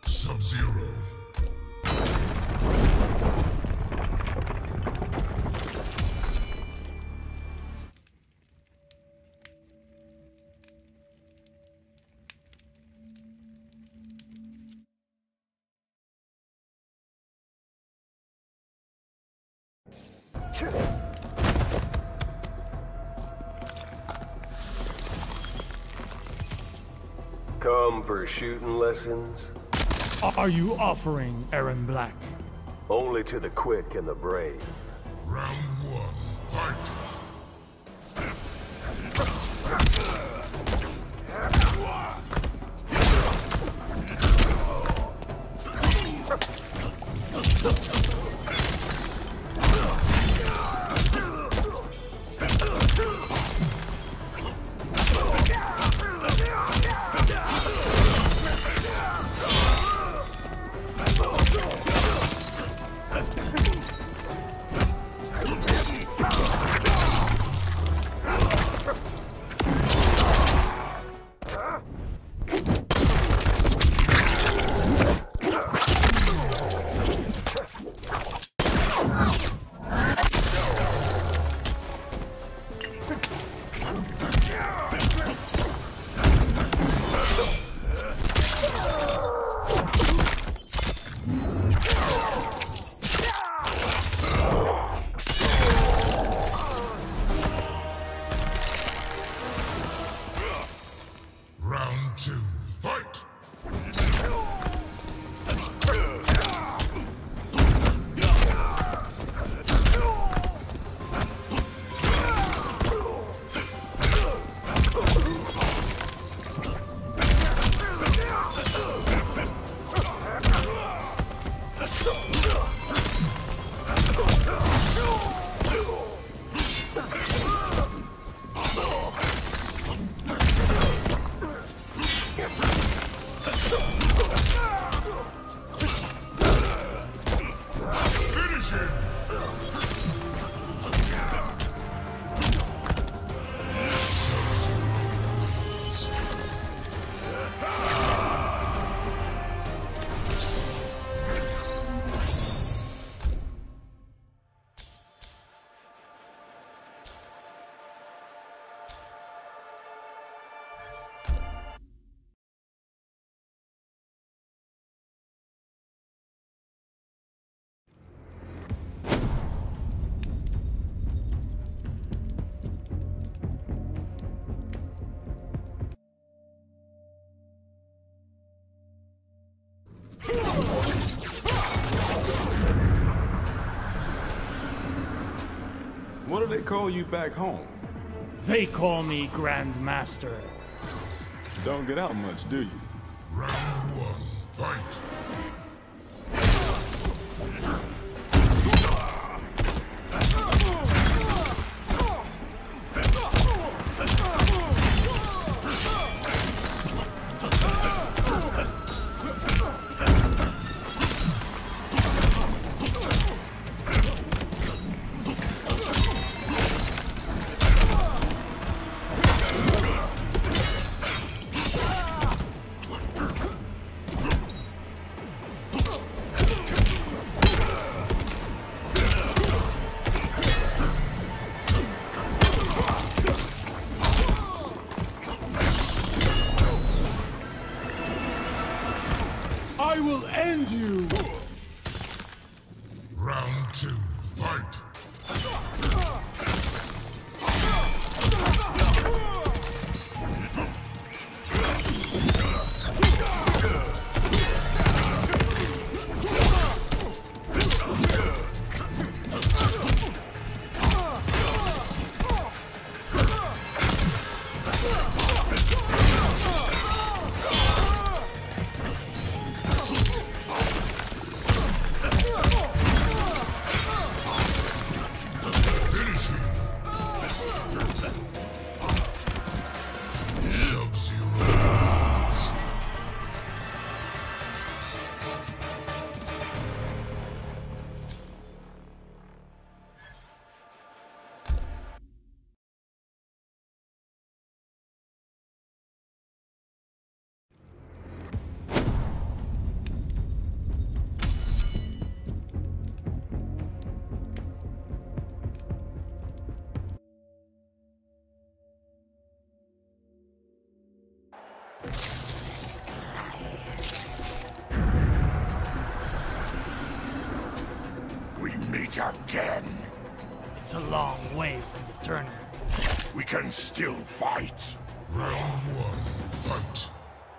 Sub-Zero. Come for shooting lessons? Are you offering Erron Black? Only to the quick and the brave. Round one, fight! Round two, fight! Finish him! What do they call you back home? They call me Grand Master. Don't get out much, do you? Round one, fight! I will end you! Round two, fight! fight again. It's a long way from the tournament. We can still fight. Round one, fight.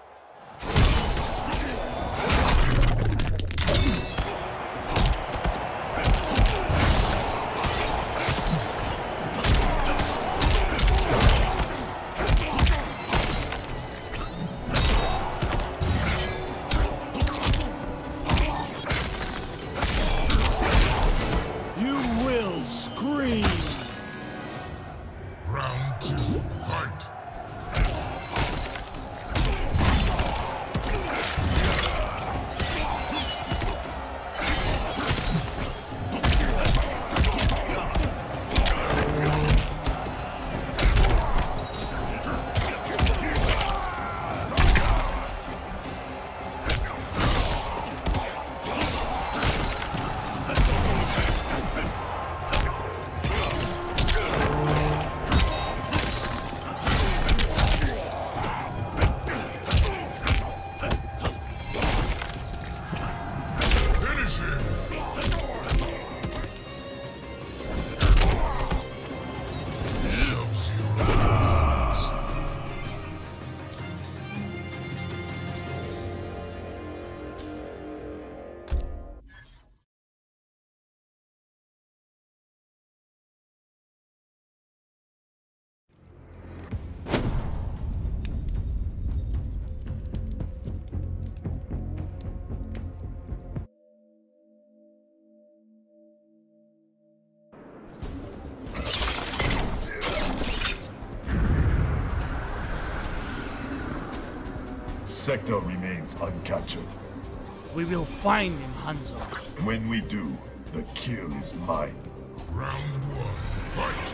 Round two, fight. Sector remains uncaptured. We will find him, Hanzo. When we do, the kill is mine. Round one, fight.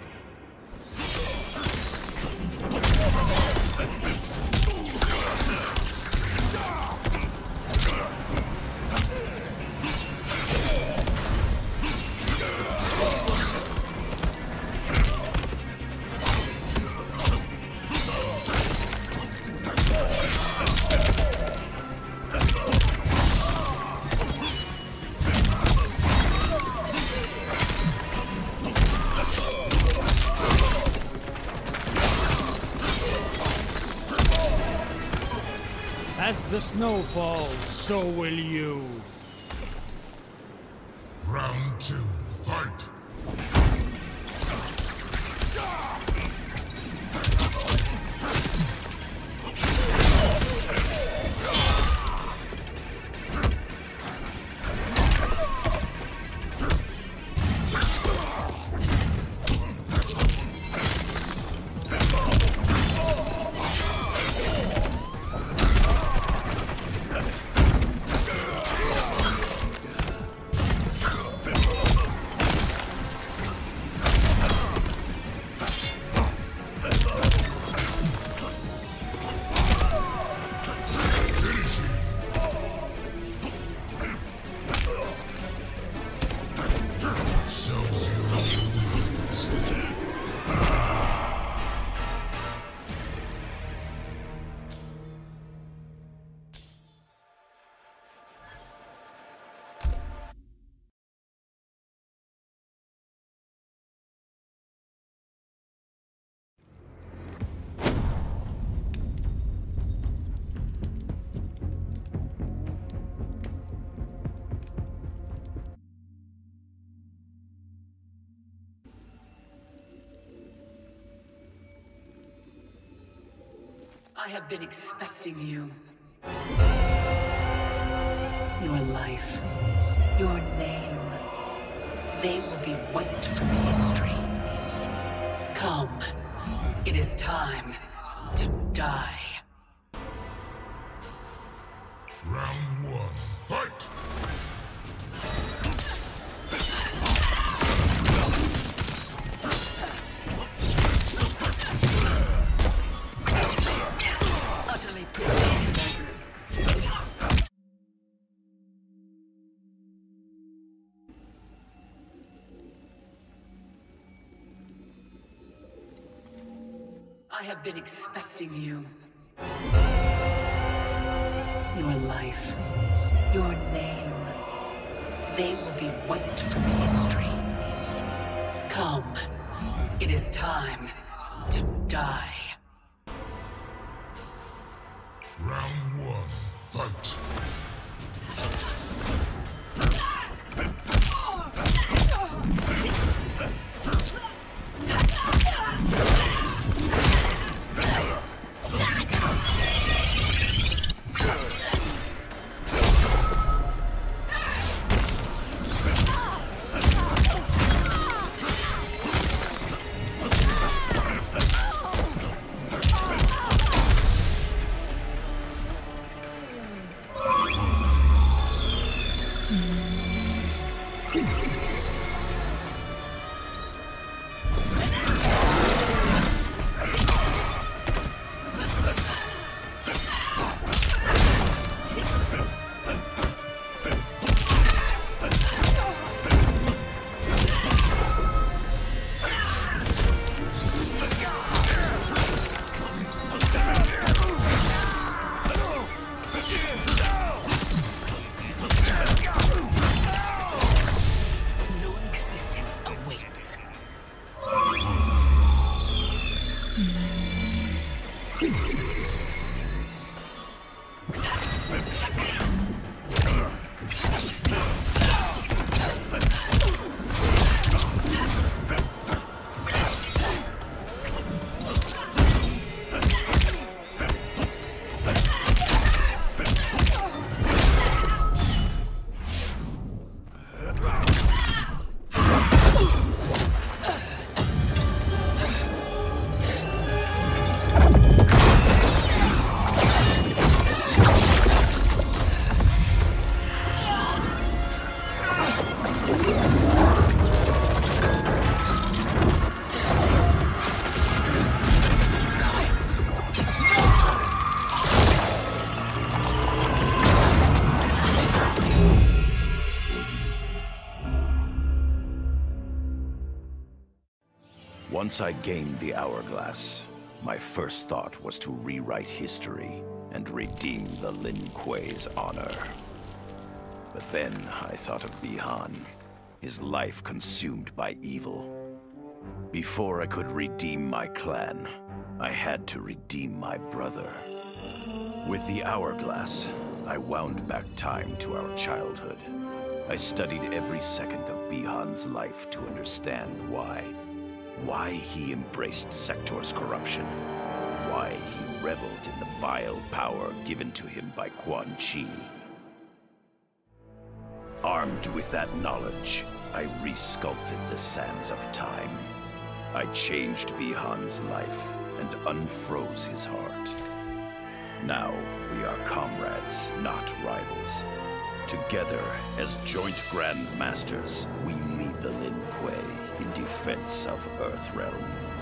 As the snow falls, so will you. Round two, fight. I have been expecting you. Your life, your name, they will be wiped from history. Come, it is time to die. Round one, fight! Utterly predictable. I have been expecting you. Your life, your name, they will be wiped from history. Come. It is time to die. Round one, fight. Once I gained the Hourglass, my first thought was to rewrite history and redeem the Lin Kuei's honor. But then I thought of Bi-Han, his life consumed by evil. Before I could redeem my clan, I had to redeem my brother. With the Hourglass, I wound back time to our childhood. I studied every second of Bi-Han's life to understand why. Why he embraced Sector's corruption. Why he reveled in the vile power given to him by Quan Chi. Armed with that knowledge, I resculpted the sands of time. I changed Bi-Han's life and unfroze his heart. Now we are comrades, not rivals. Together, as joint Grand Masters, we lead the Lin Kuei in defense of Earthrealm.